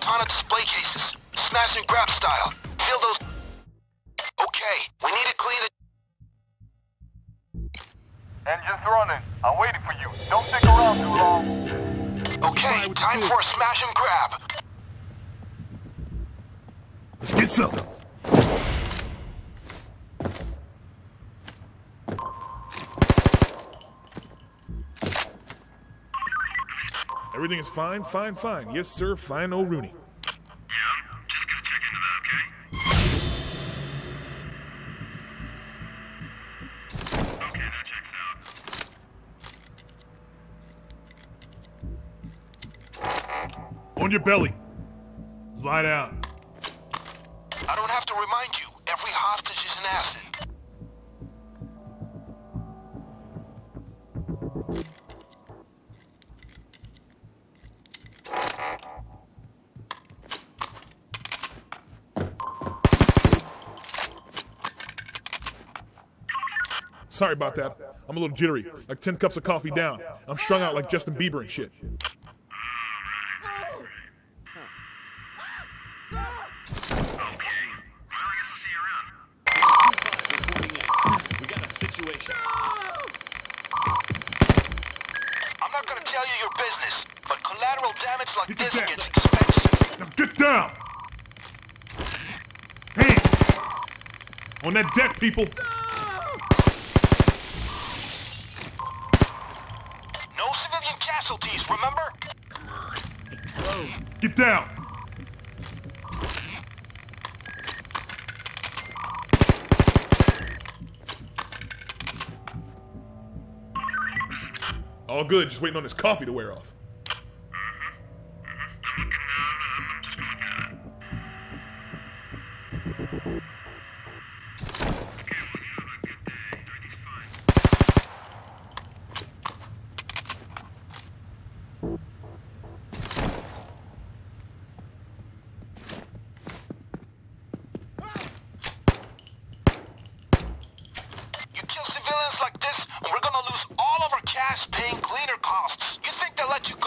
ton of display cases. Smash and grab style. Fill those... Okay, we need to clean the... Engine's running. I'm waiting for you. Don't stick around too long. Okay, time for a smash and grab. Let's get some. Everything is fine, fine, fine. Yes, sir, fine, old Rooney. Yeah, I'm just gonna check into that, okay? Okay, that checks out. On your belly. Lie down. I don't have to remind you, every hostage is an asset. Sorry about that. I'm a little jittery, like 10 cups of coffee down. I'm strung out like Justin Bieber and shit. I'm not gonna tell you your business, but collateral damage like this gets expensive. Now get down! Hands! On that deck, people! No civilian casualties, remember? Get down! All good, just waiting on this coffee to wear off. I'm looking now, I'm just gonna look at it. Okay, well, you have a good day. Everything's fine. You kill civilians like this, and we're gonna lose all of our cash paying cleaner costs. You think they'll let you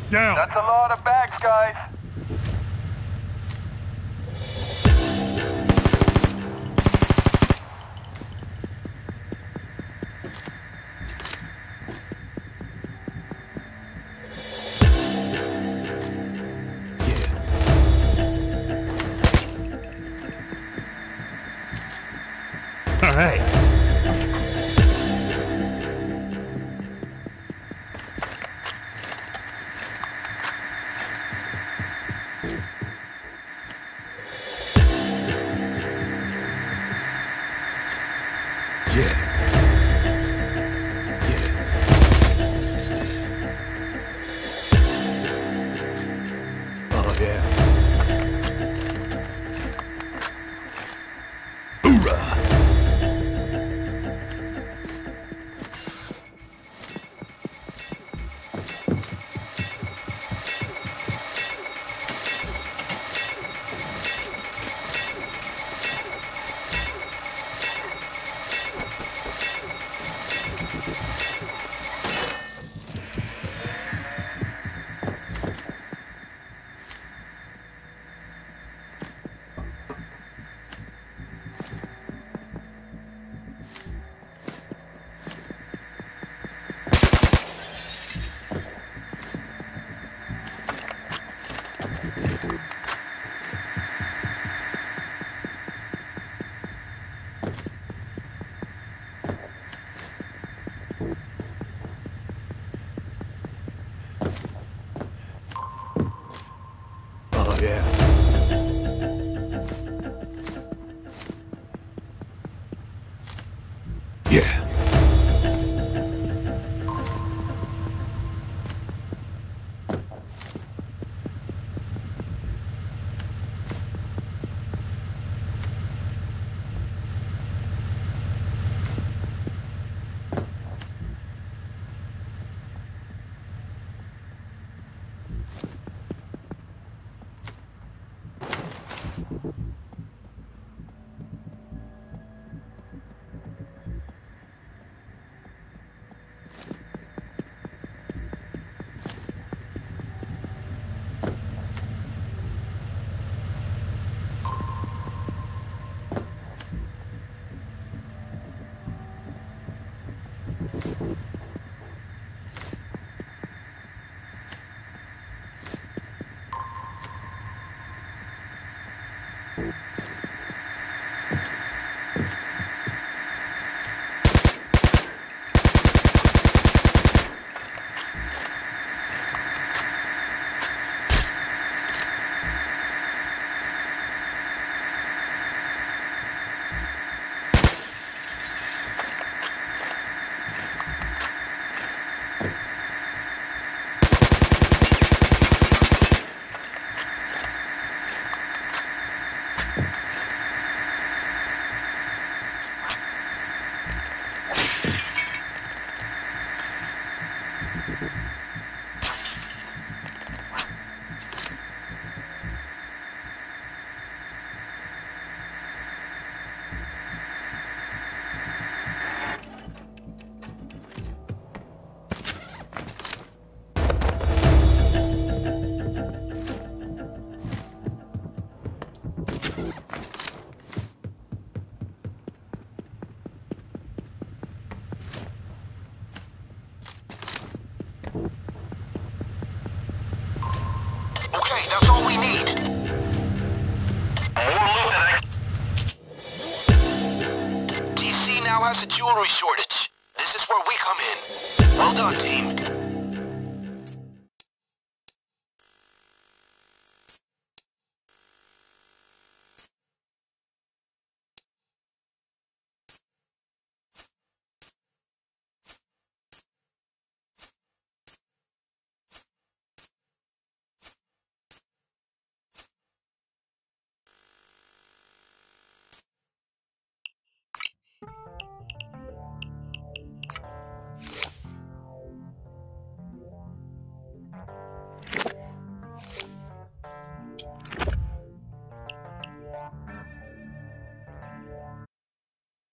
Down. That's a lot of bags, guys. All right. Has a jewelry shortage. This is where we come in. Well done, team.